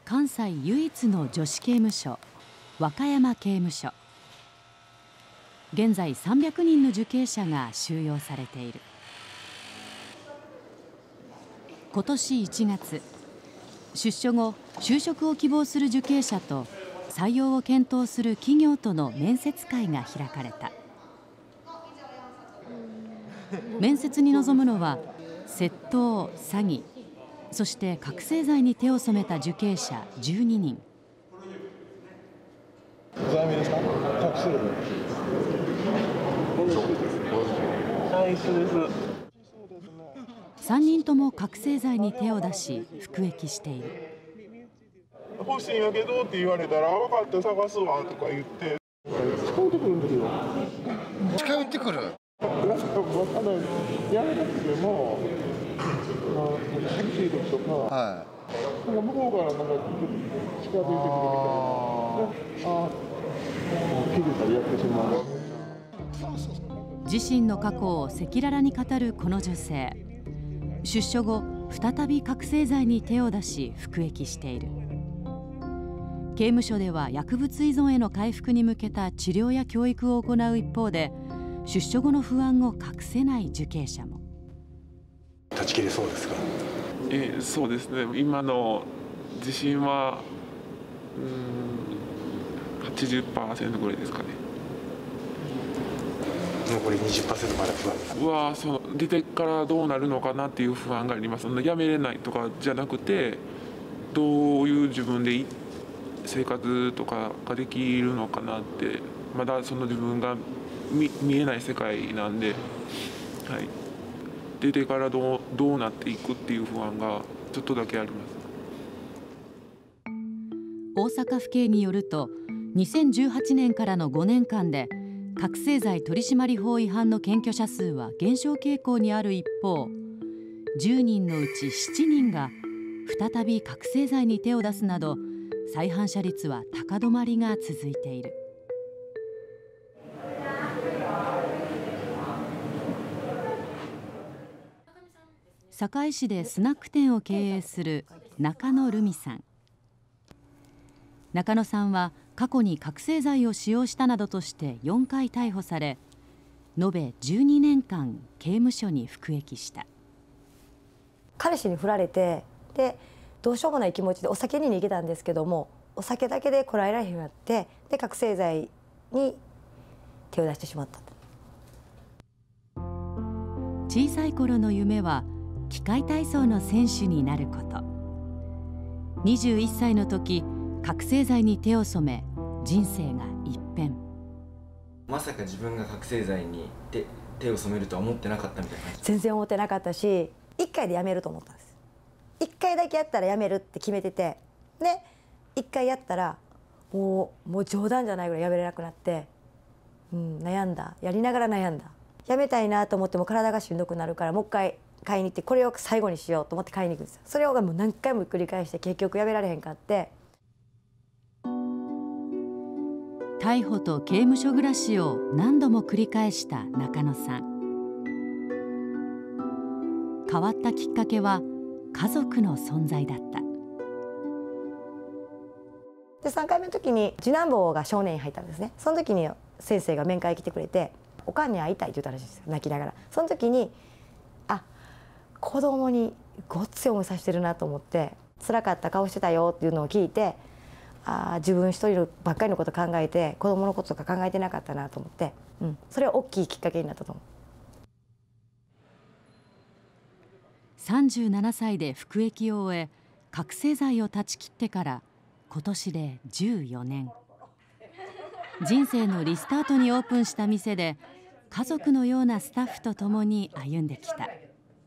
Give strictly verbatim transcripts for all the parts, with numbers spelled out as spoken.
関西唯一の女子刑務所、和歌山刑務所。現在さんびゃくにんの受刑者が収容されている。今年いちがつ、出所後就職を希望する受刑者と採用を検討する企業との面接会が開かれた。面接に臨むのは窃盗、詐欺、そして覚醒剤に手を染めた受刑者じゅうににん。 罪名ですか？覚醒剤。はい、一緒です。 さんにんとも覚醒剤に手を出し服役している。 欲しいんやけどって言われたら、分かった探すわとか言って、近寄ってくるんだけど。 近寄ってくる。 なんか分かんない。やめなくても、まあ、寂しい時とか、はい、なんか向こうからなんか近づいてくるみたいな。ああ、気づいたらやってしまう。 自身の過去を赤裸々に語るこの女性。出所後、再び覚醒剤に手を出し服役している。刑務所では薬物依存への回復に向けた治療や教育を行う一方で、出所後の不安を隠せない受刑者も。 断ち切れそうですか？ えー、そうですね。今の自信はうーん はちじゅっパーセント ぐらいですかね。 残り にじゅっパーセント まだ不安。 はその出てからどうなるのかなっていう不安があります。やめれないとかじゃなくて、どういう自分で生活とかができるのかなって、まだその自分が 見, 見えない世界なんで、はい、出てからどう、どうなっていくっていう不安がちょっとだけあります。 大阪府警によると、にせんじゅうはちねんからのごねんかんで覚醒剤取締法違反の検挙者数は減少傾向にある一方、じゅうにんのうちしちにんが再び覚醒剤に手を出すなど、再犯者率は高止まりが続いている。堺市でスナック店を経営する中野留美さん。中野さんは過去に覚醒剤を使用したなどとしてよんかい逮捕され、延べじゅうにねんかん刑務所に服役した。 彼氏に振られて、でどうしようもない気持ちでお酒に逃げたんですけども、お酒だけでこらえられへんようになって、で覚醒剤に手を出してしまった。 小さい頃の夢は器械体操の選手になること。にじゅういっさいの時、覚醒剤に手を染め、人生が一変。 まさか自分が覚醒剤に 手, 手を染めるとは思ってなかったみたいな感じ。 全然思ってなかったし、いっかいでやめると思ったんです。いっかいだけやったらやめるって決めてて、でいっかいやったらもうもう冗談じゃないぐらいやめれなくなって、うん、悩んだ。やりながら悩んだ。やめたいなと思っても体がしんどくなるから、もう一回買いに行って、これを最後にしようと思って買いに行くんですよ。それをもう何回も繰り返して結局やめられへんかって。 逮捕と刑務所暮らしを何度も繰り返した中野さん。変わったきっかけは家族の存在だった。 でさんかいめの時に次男坊が少年院入ったんですね。その時に先生が面会来てくれて、おかんに会いたいって言ったらしいですよ、泣きながら。その時に、あ、子供にごっつい思いさせてるなと思って、辛かった顔してたよっていうのを聞いて、あ、自分一人ばっかりのこと考えて子供のこととか考えてなかったなと思って、うん、それは大きいきっかけになったと思う。 さんじゅうななさいで服役を終え、覚醒剤を断ち切ってから今年でじゅうよねん。人生のリスタートにオープンした店で、家族のようなスタッフと共に歩んできた。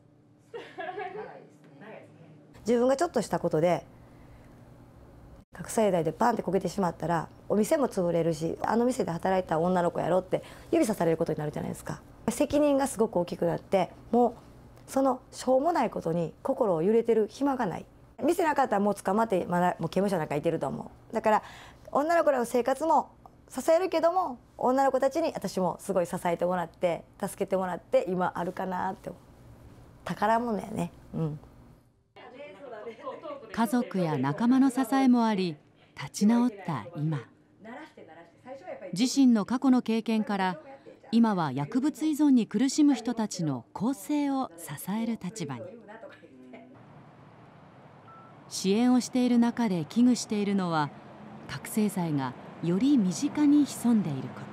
自分がちょっとしたことで覚醒剤でバンってこけてしまったら、お店も潰れるし、あの店で働いた女の子やろって指さされることになるじゃないですか。責任がすごく大きくなって、もうそのしょうもないことに心を揺れてる暇がない。店なかったらもう捕まってまだもう刑務所なんかいてると思う。だから女の子らの生活も支えるけども、女の子たちに私もすごい支えてもらって助けてもらって今あるかなって。宝物やね。うん。 家族や仲間の支えもあり立ち直った今、自身の過去の経験から今は薬物依存に苦しむ人たちの更生を支える立場に。支援をしている中で危惧しているのは、覚醒剤がより身近に潜んでいること。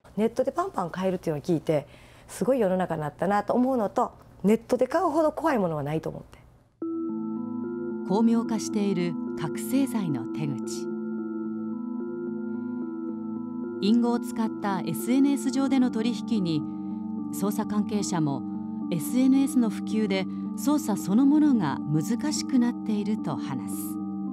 ネットでパンパン買えるっていうのを聞いて、すごい世の中になったなと思うのと、ネットで買うほど怖いものはないと思って。 巧妙化している覚醒剤の手口。隠語を使った エスエヌエス 上での取引に、捜査関係者も エスエヌエス の普及で捜査そのものが難しくなっていると話す。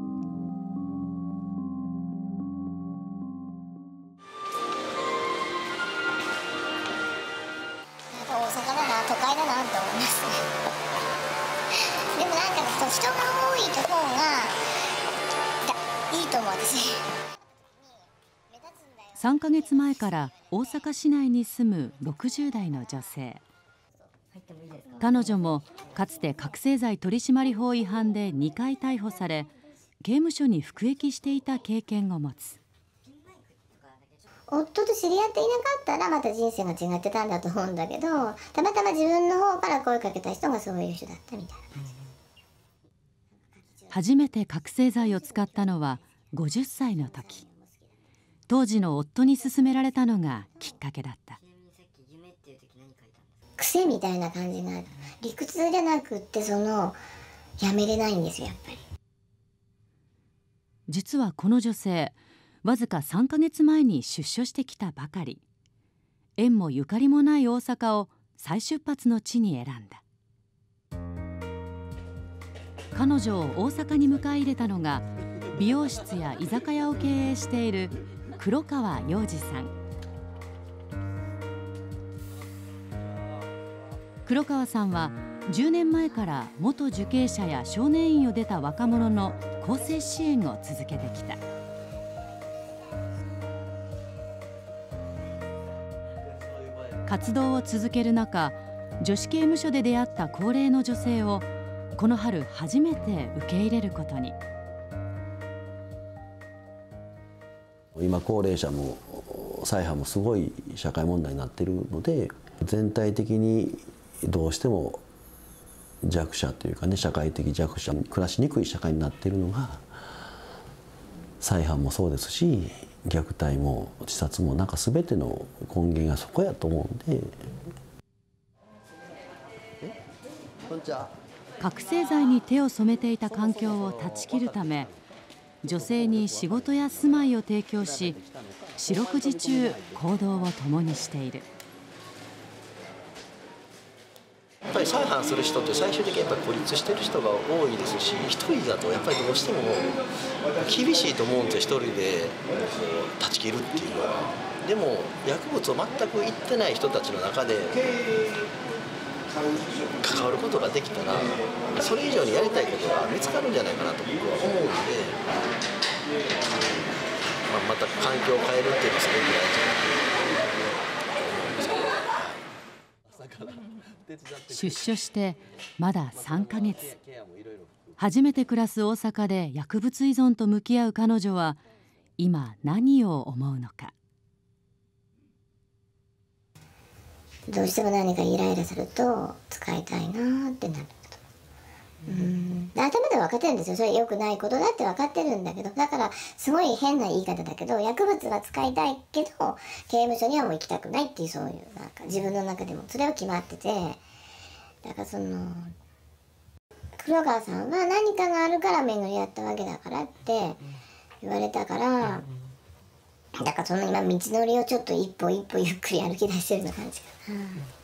大阪だな、都会だなって思いますね。でもなんか人が多いところがいいと思う私。 さんかげつまえから大阪市内に住むろくじゅう代の女性。彼女もかつて覚醒剤取締法違反でにかい逮捕され、刑務所に服役していた経験を持つ。 夫と知り合っていなかったらまた人生が違ってたんだと思うんだけど、たまたま自分の方から声かけた人がそういう人だったみたいな感じ。 初めて覚醒剤を使ったのはごじゅっさいの時。当時の夫に勧められたのがきっかけだった。 癖みたいな感じがある。理屈じゃなくってそのやめれないんですよ、やっぱり。 実はこの女性、わずかさんかげつまえに出所してきたばかり。縁もゆかりもない大阪を再出発の地に選んだ。彼女を大阪に迎え入れたのが、美容室や居酒屋を経営している黒川洋二さん。黒川さんはじゅうねんまえから元受刑者や少年院を出た若者の更生支援を続けてきた。活動を続ける中、女子刑務所で出会った高齢の女性をこの春初めて受け入れることに。 今高齢者も再犯もすごい社会問題になっているので、全体的にどうしても弱者というかね、社会的弱者、暮らしにくい社会になっているのが、再犯もそうですし、虐待も自殺もなんか全ての根源がそこやと思うんで。 覚醒剤に手を染めていた環境を断ち切るため、女性に仕事や住まいを提供し、四六時中行動を共にしている。 やっぱり再犯する人って最終的にやっぱり孤立してる人が多いですし、一人だとやっぱりどうしても厳しいと思うんですよ、一人で断ち切るっていうのは。でも薬物を全く言ってない人たちの中で関わることができたら、それ以上にやりたいことが見つかるんじゃないかなと僕は思うんで、まあ、また環境を変えるっていうのはすごく大事だと思うんですけど。 出所してまださんかげつ。初めて暮らす大阪で薬物依存と向き合う彼女は今何を思うのか。 どうしても何かイライラすると使いたいなってなると。うん頭で分かってるんですよ。それ良くないことだって分かってるんだけど、だからすごい変な言い方だけど、薬物は使いたいけど刑務所にはもう行きたくないっていう、そういうなんか自分の中でもそれは決まってて、だからその黒川さんは何かがあるから巡り合ったわけだからって言われたから、だからその今道のりをちょっと一歩一歩ゆっくり歩き出してるような感じかな。